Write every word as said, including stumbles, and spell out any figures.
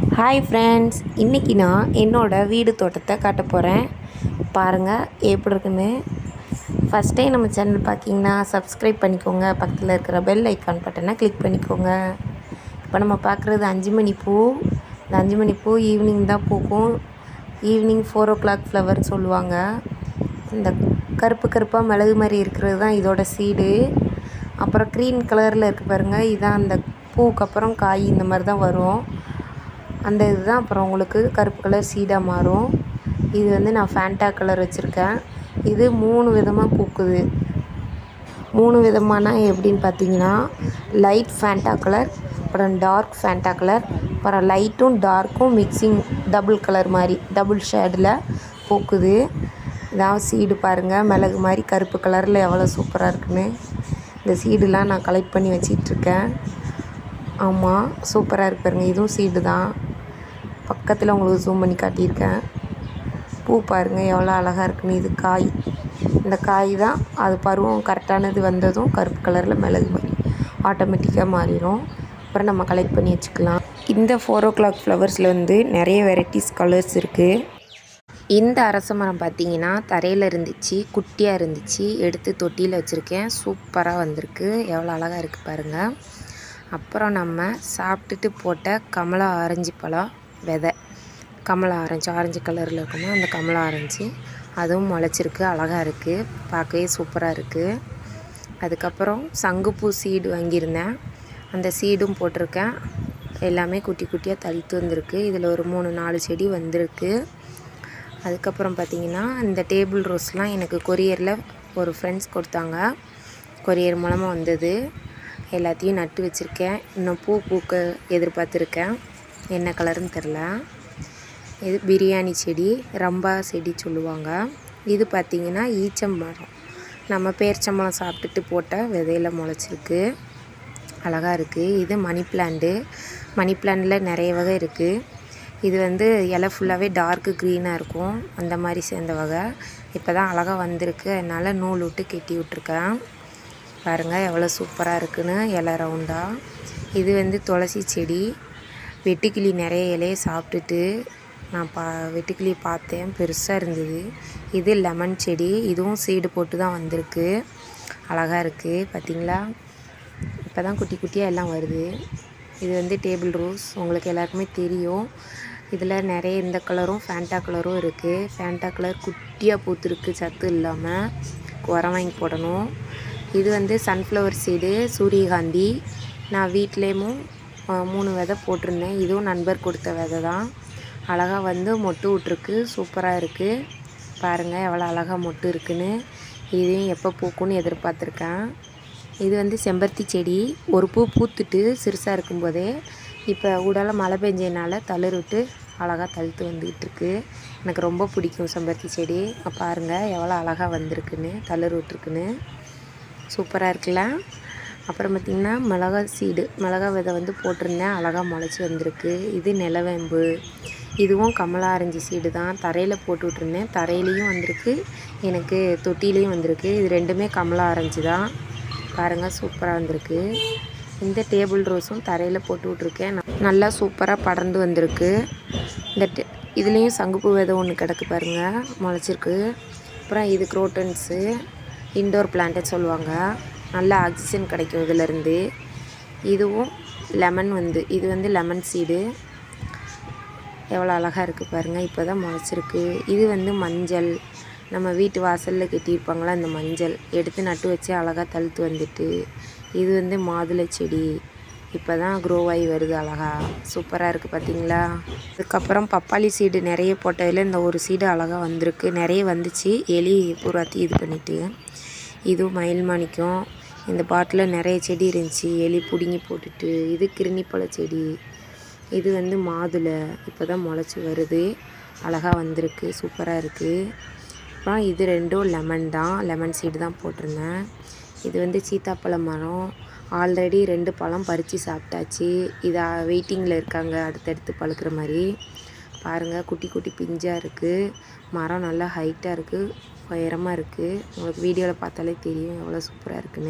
Hi friends, இன்றைக்கி நான் என்னோடய வீடு தோட்டத்தை காட்ட போகிறேன். பாருங்கள் எப்படி இருக்குன்னு. ஃபஸ்ட் டைம் நம்ம சேனல் பார்க்கிங்கன்னா சப்ஸ்கிரைப் பண்ணிக்கோங்க. பக்கத்தில் இருக்கிற பெல் ஐக்கான் பட்டனை கிளிக் பண்ணிக்கோங்க. இப்போ நம்ம பார்க்குறது அஞ்சு மணி பூ. இந்த அஞ்சு மணி பூ ஈவினிங் தான் பூக்கும். ஈவினிங் ஃபோர் ஓ கிளாக் ஃப்ளவர்னு சொல்லுவாங்க. இந்த கருப்பு கருப்பாக மிளகு மாதிரி இருக்கிறது தான் இதோட சீடு. அப்புறம் க்ரீன் கலரில் இருக்குது பாருங்கள், இதுதான் அந்த பூக்கு அப்புறம் காய் இந்த மாதிரி தான் வரும். அந்த இதுதான் அப்புறம் உங்களுக்கு கருப்பு கலர் சீடாக மாறும். இது வந்து நான் ஃபேண்டா கலர் வச்சுருக்கேன். இது மூணு விதமாக பூக்குது. மூணு விதமானா எப்படின்னு பார்த்தீங்கன்னா, லைட் ஃபேண்டா கலர், அப்புறம் டார்க் ஃபேண்டா கலர், அப்புறம் லைட்டும் டார்க்கும் மிக்சிங் டபுள் கலர் மாதிரி டபுள் ஷேடில் பூக்குது. இதான் சீடு பாருங்கள், மிளகு மாதிரி கருப்பு கலரில் எவ்வளோ சூப்பராக இருக்குன்னு. இந்த சீடுலாம் நான் கலெக்ட் பண்ணி வச்சிட்ருக்கேன். ஆமாம், சூப்பராக இருக்கு பாருங்கள். இதுவும் சீடு தான். பக்கத்தில் உங்களுக்கு ஜூம் பண்ணி காட்டியிருக்கேன். பூ பாருங்கள் எவ்வளோ அழகாக இருக்குன்னு. இது காய். இந்த காய் தான் அது பருவம் கரெக்டானது வந்ததும் கருப்பு கலரில் மிளகு மாதிரி ஆட்டோமேட்டிக்காக மாறிடும். அப்புறம் நம்ம கலெக்ட் பண்ணி வச்சுக்கலாம். இந்த ஃபோர் ஓ கிளாக் ஃப்ளவர்ஸில் வந்து நிறைய வெரைட்டிஸ் கலர்ஸ் இருக்குது. இந்த அரச மரம் பார்த்திங்கன்னா தரையில் இருந்துச்சு, குட்டியாக இருந்துச்சு. எடுத்து தொட்டியில் வச்சுருக்கேன். சூப்பராக வந்திருக்கு. எவ்வளோ அழகாக இருக்குது பாருங்கள். அப்புறம் நம்ம சாப்பிட்டுட்டு போட்ட கமலா ஆரஞ்சு பழம் விதை, கமலா ஆரஞ்சு ஆரஞ்சு கலரில் இருக்குமோ அந்த கமலா ஆரஞ்சு, அதுவும் முளைச்சிருக்கு. அழகாக இருக்குது, பார்க்கவே சூப்பராக இருக்குது. அதுக்கப்புறம் சங்குப்பூ சீடு வாங்கியிருந்தேன், அந்த சீடும் போட்டிருக்கேன். எல்லாமே குட்டி குட்டியாக தளித்து வந்திருக்கு. இதில் ஒரு மூணு நாலு செடி வந்திருக்கு. அதுக்கப்புறம் பார்த்திங்கன்னா இந்த டேபிள் ரோஸ்லாம் எனக்கு கொரியரில் ஒரு ஃப்ரெண்ட்ஸ் கொடுத்தாங்க. கொரியர் மூலமாக வந்தது. எல்லாத்தையும் நட்டு வச்சுருக்கேன். இன்னும் பூ பூக்க எதிர்பார்த்துருக்கேன். என்ன கலருன்னு தெரில. இது பிரியாணி செடி, ரம்பா செடி சொல்லுவாங்க. இது பார்த்திங்கன்னா ஈச்சம்பழம், நம்ம பேரிச்சம்பழம் சாப்பிட்டுட்டு போட்ட விதையில் முளைச்சிருக்கு. அழகாக இருக்குது. இது மணி பிளான்ட்டு. மணி பிளான்ட்டில் நிறைய வகை இருக்குது. இது வந்து இலை ஃபுல்லாகவே டார்க்கு க்ரீனாக இருக்கும். அந்த மாதிரி சேர்ந்த வகை. இப்போ தான் அழகாக வந்திருக்கு. அதனால் நூல் விட்டு கெட்டி விட்ருக்கேன். பாருங்கள் எவ்வளோ சூப்பராக இருக்குன்னு, இலை ரவுண்டாக. இது வந்து துளசி செடி. வெட்டுக்கிளி நிறைய இலையை சாப்பிட்டுட்டு நான் பா வெட்டுக்கிளி பார்த்தேன், பெருசாக இருந்தது. இது லெமன் செடி. இதுவும் சீடு போட்டு தான் வந்திருக்கு. அழகாக இருக்குது பார்த்திங்களா. இப்போ தான் குட்டி குட்டியாக எல்லாம் வருது. இது வந்து டேபிள் ரோஸ், உங்களுக்கு எல்லாருக்குமே தெரியும். இதில் நிறைய இந்த கலரும் ஃபேண்டா கலரும் இருக்குது. ஃபேண்டா கலர் குட்டியாக பூத்துருக்கு, சத்து இல்லாமல். உரம் வாங்கி போடணும். இது வந்து சன்ஃப்ளவர் சீடு, சூரியகாந்தி. நான் வீட்லேயும் மூணு விதை போட்டிருந்தேன். இதுவும் நண்பர் கொடுத்த விதை தான். அழகாக வந்து மொட்டு விட்ருக்கு. சூப்பராக இருக்குது. பாருங்கள் எவ்வளோ அழகாக மொட்டு இருக்குன்னு. இதையும் எப்போ பூக்குன்னு எதிர்பார்த்துருக்கேன். இது வந்து செம்பருத்தி செடி. ஒரு பூ பூத்துட்டு சிறுசாக இருக்கும்போதே இப்போ உடலை மழை பெஞ்சதுனால தளிர் விட்டு அழகாக தழுத்து வந்துக்கிட்டுருக்கு. எனக்கு ரொம்ப பிடிக்கும் செம்பருத்தி செடி. பாருங்கள் எவ்வளோ அழகாக வந்திருக்குன்னு, தளிர் விட்டுருக்குன்னு. சூப்பராக இருக்குல்ல. அப்புறம் பார்த்திங்கன்னா மிளகா சீடு, மிளகா விதை வந்து போட்டிருந்தேன். அழகாக முளைச்சி வந்திருக்கு. இது நிலவேம்பு. இதுவும் கமலா ஆரஞ்சு சீடு தான். தரையில் போட்டு விட்ருந்தேன். தரையிலையும் வந்திருக்கு, எனக்கு தொட்டிலையும் வந்திருக்கு. இது ரெண்டுமே கமலா ஆரஞ்சு தான். பாருங்கள் சூப்பராக வந்திருக்கு. இந்த டேபிள் ரோஸும் தரையில் போட்டு விட்ருக்கேன். நல்லா சூப்பராக படர்ந்து வந்திருக்கு. இந்த டே இதுலேயும் சங்குப்பூ விதை ஒன்று கிடக்கு பாருங்கள், முளைச்சிருக்கு. அப்புறம் இது குரோட்டன்ஸு, இன்டோர் பிளான்ட்டு சொல்லுவாங்க. நல்ல ஆக்சிஜன் கிடைக்கும் இதிலேருந்து. இதுவும் லெமன் வந்து இது வந்து லெமன் சீடு. எவ்வளோ அழகாக இருக்குது பாருங்கள். இப்போ தான் முளைச்சிருக்கு. இது வந்து மஞ்சள், நம்ம வீட்டு வாசலில் கட்டியிருப்பாங்களா இந்த மஞ்சள், எடுத்து நட்டு வச்சு அழகாக தழுத்து வந்துட்டு. இது வந்து மாதுளை செடி. இப்போ தான் க்ரோ ஆகி வருது அழகாக. சூப்பராக இருக்குது பார்த்திங்களா. அதுக்கப்புறம் பப்பாளி சீடு நிறைய போட்டதில் இந்த ஒரு சீடு அழகாக வந்திருக்கு. நிறைய வந்துச்சு, எலி பூராத்தி இது பண்ணிவிட்டு. இதுவும் மயில் மாணிக்கம். இந்த பாட்டில் நிறைய செடி இருந்துச்சு, எலி பிடுங்கி போட்டுட்டு. இது கிருணிப்பழ செடி. இது வந்து மாதுளை, இப்போ தான் முளைச்சி வருது. அழகாக வந்திருக்கு. சூப்பராக இருக்குது. அப்புறம் இது ரெண்டும் லெமன் தான், லெமன் சீடு தான் போட்டிருந்தேன். இது வந்து சீத்தாப்பழ மரம். ஆல்ரெடி ரெண்டு பழம் பறித்து சாப்பிட்டாச்சு. இதை வெயிட்டிங்கில் இருக்காங்க அடுத்தடுத்து பழுக்கிற மாதிரி. பாருங்கள் குட்டி குட்டி பிஞ்சாக இருக்குது. மரம் நல்லா ஹைட்டாக இருக்குது, உயரமாக இருக்குது. உங்களுக்கு வீடியோவில் பார்த்தாலே தெரியும் எவ்வளோ சூப்பராக இருக்குன்னு.